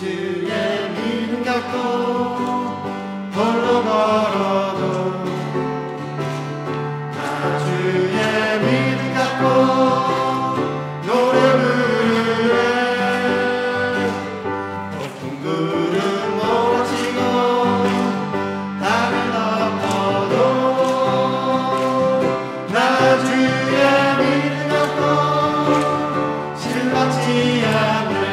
주의 믿음 갖고 홀로 걸어도 나 주의 믿음 갖고 노래 부르네. 높은 구름 몰아치고 땅을 덮어도 나 주의 믿음 갖고 실망치 않네.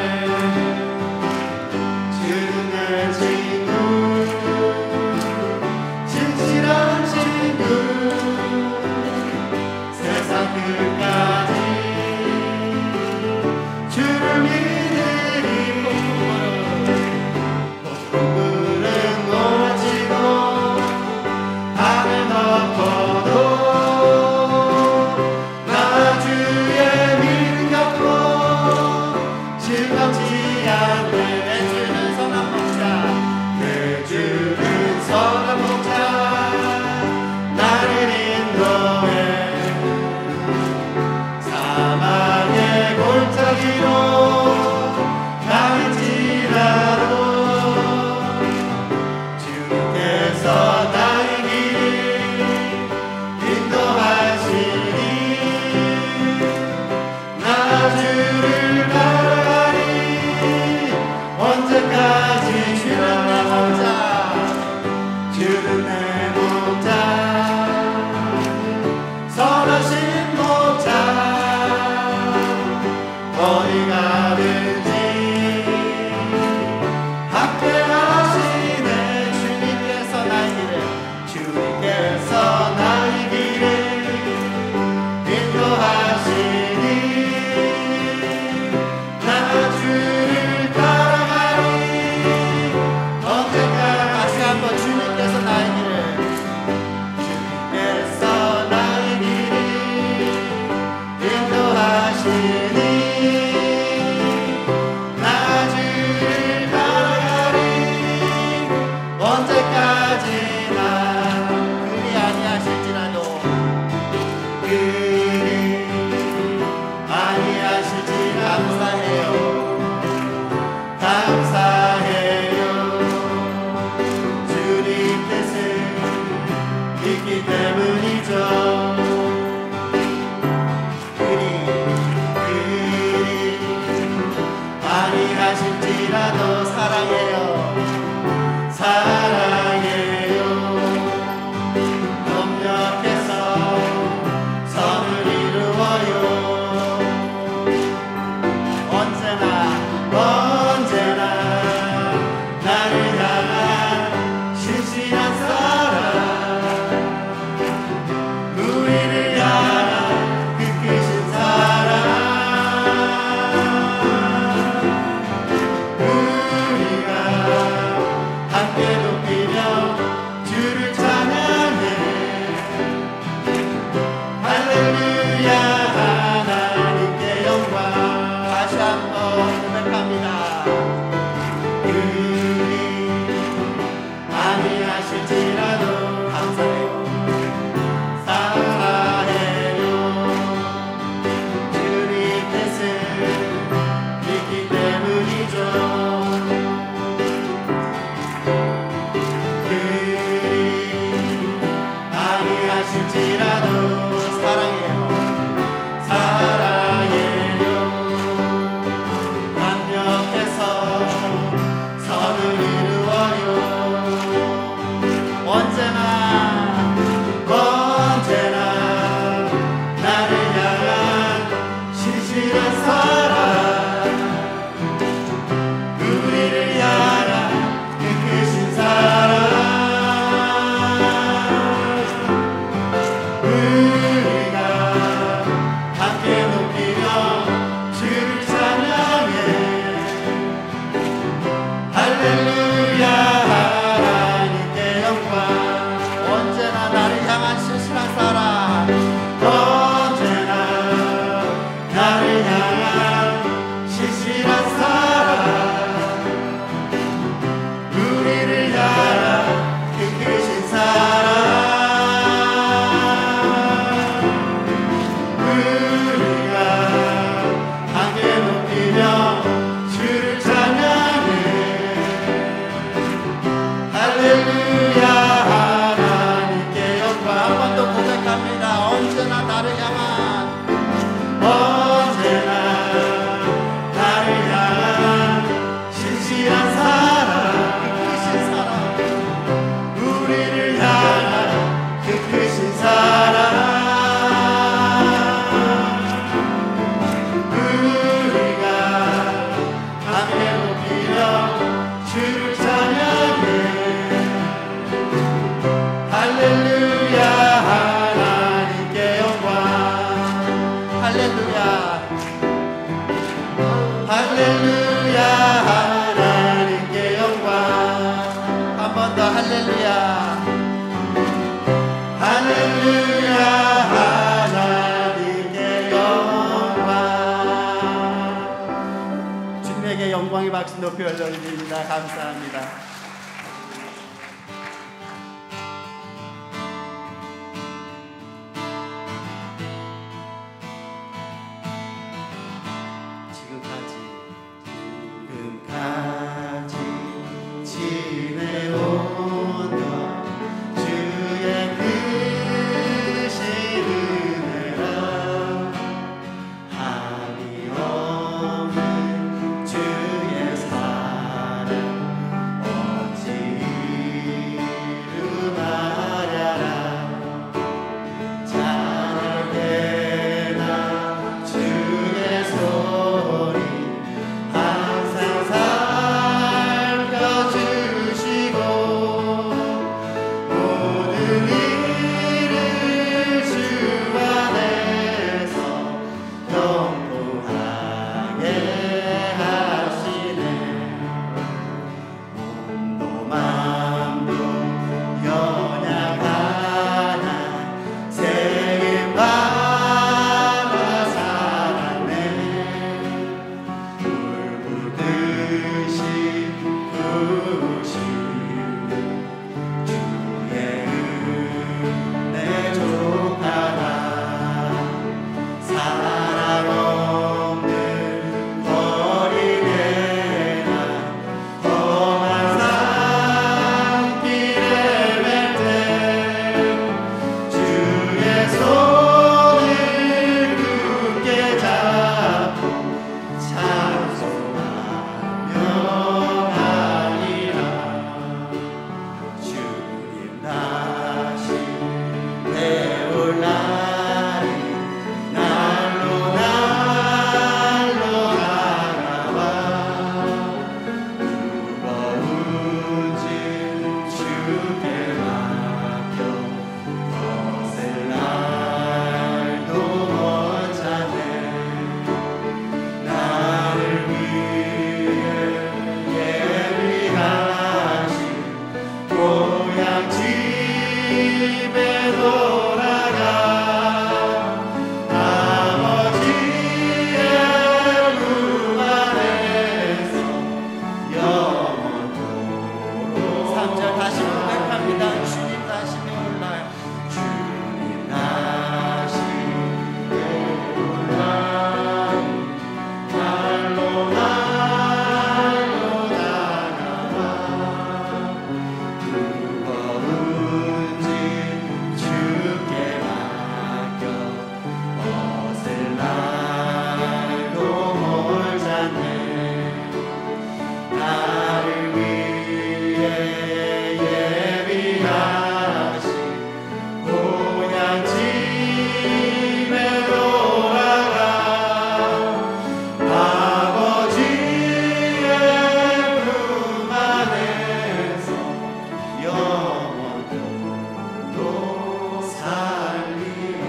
박수 높이 올려드립니다. 감사합니다. 지금까지 지내온 것 주의 크신 은혜라 한이 없는 주의 사랑 어찌 이루마랴라 찬양되나 주의 소리 항상 살펴주시고 모든 일을 주 안에서 경고하게 하시네 몸도 맘도 연약하나 세임받아 살았네 불붙으신 부신 주의 은혜 족하다 사랑 없는 거리내나 험한 산길에 뵐 때 주의 손을 굳게 잡고 찬송하며 하리라 주님 다시 배울 날이 날로 다가와 무거운 짐 주께 맡겨 벗을 날도 먼잖네 나를 위해 예비하신 고향 집에 돌아가 아버지의 품 안에서 영원토록 3절 다시 고백합니다. 주님 다시 배울나요? 주님 다시 올라오니 날로 다가와 무거운 짐 주께 맡겨 벗을 날도 멀잖네 나를 위해 예비하신 고향 집에 돌아가 아버지의 품 안에서 영원토록 살리라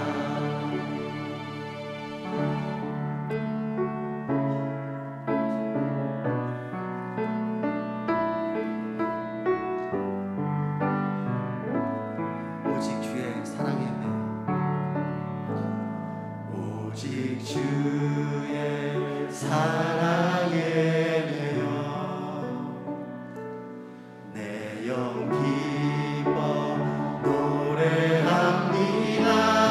오직 주의 사랑에 매여 오직 주의 사랑에 매여 내 영 기뻐 노래합니다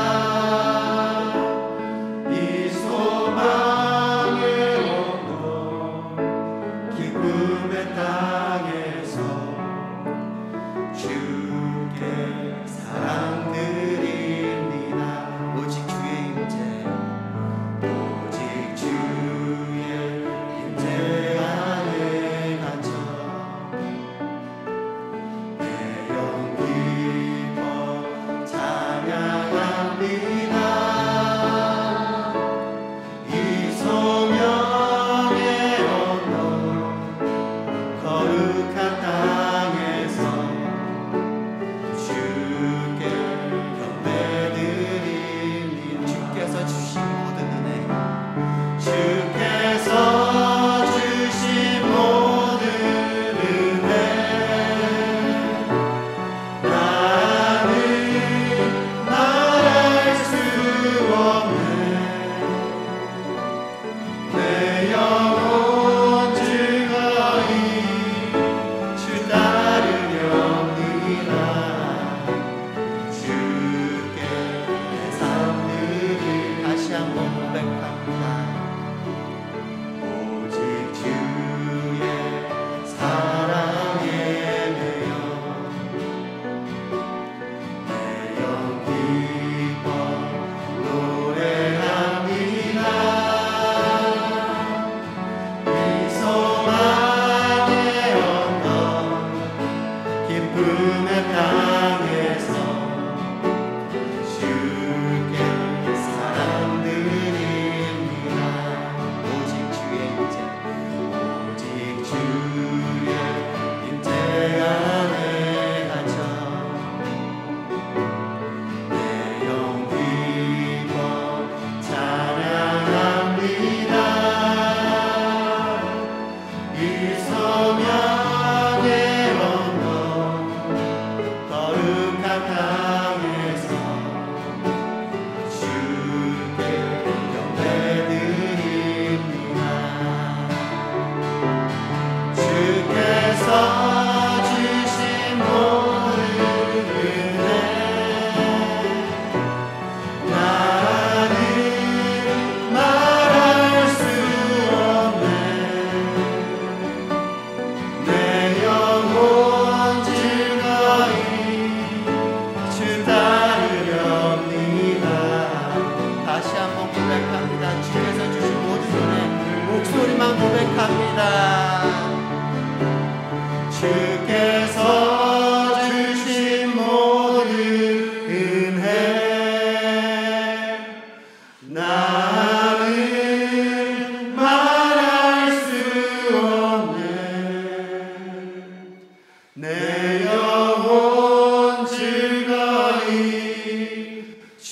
이 소망의 언덕 기쁨의 땅에서 주께 사랑 드립니다 오직 주의 임재 오직 주의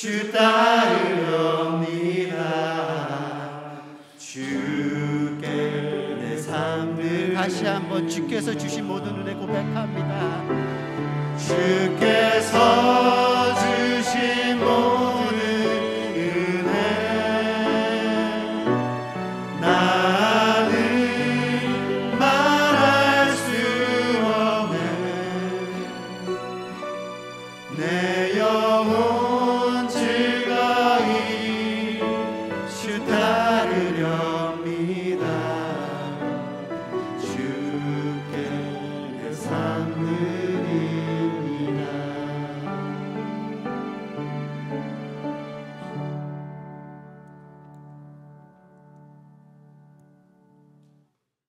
주 따르렵니다. 주께 내 삶을 다시 한번 주께서 주신 모든 은혜 고백합니다. 주께서